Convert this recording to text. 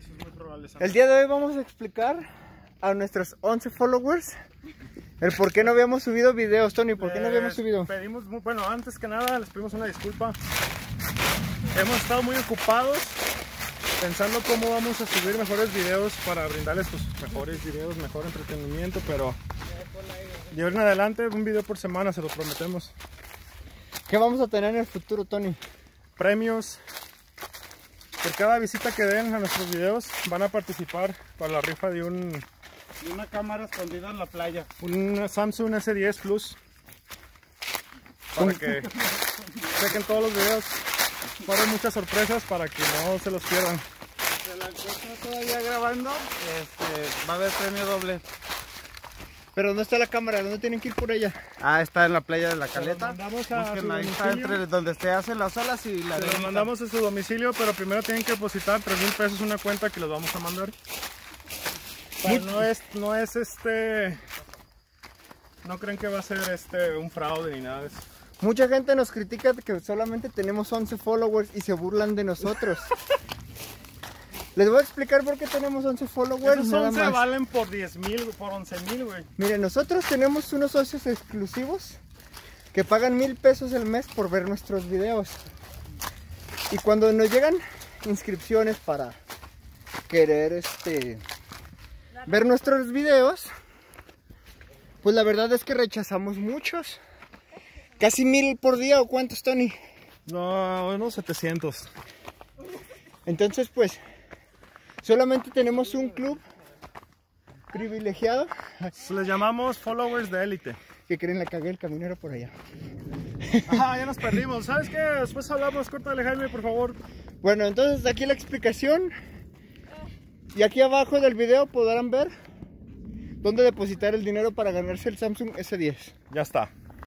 Eso es muy probable. El día de hoy vamos a explicar a nuestros 11 followers el por qué no habíamos subido videos. Tony, ¿por qué no habíamos subido? Pedimos, bueno, antes que nada les pedimos una disculpa. Hemos estado muy ocupados pensando cómo vamos a subir mejores videos para brindarles pues, mejores videos, mejor entretenimiento, pero de ahora en adelante un video por semana, se lo prometemos. ¿Qué vamos a tener en el futuro, Tony? Premios. Por cada visita que den a nuestros videos van a participar para la rifa de una cámara escondida en la playa. Un Samsung S10 Plus. Para que chequen todos los videos. Va a haber muchas sorpresas para que no se los pierdan. Se la encuentra todavía grabando. Va a haber premio doble. ¿Pero dónde está la cámara? ¿Dónde tienen que ir por ella? Ah, está en la playa de la Caleta. Mandamos a Busquen su ahí, está domicilio. entre donde se hacen las olas y la Se los arenita. mandamos a su domicilio, pero primero tienen que depositar 3,000 pesos en una cuenta que les vamos a mandar. No creen que va a ser un fraude ni nada de eso. Mucha gente nos critica que solamente tenemos 11 followers y se burlan de nosotros. Les voy a explicar por qué tenemos 11 followers. Esos nada 11 más. valen por 10,000, por 11,000, güey. Miren, nosotros tenemos unos socios exclusivos que pagan 1,000 pesos al mes por ver nuestros videos. Y cuando nos llegan inscripciones para querer ver nuestros videos, pues la verdad es que rechazamos muchos. Casi 1,000 por día, ¿o cuántos, Tony? No, unos 700. Entonces, pues, solamente tenemos un club privilegiado. Les llamamos followers de élite. Que creen la cagué el caminero por allá. Ah, ya nos perdimos. ¿Sabes qué? Después hablamos. Córtale, Jaime, por favor. Bueno, entonces aquí la explicación. Y aquí abajo del video podrán ver dónde depositar el dinero para ganarse el Samsung S10. Ya está.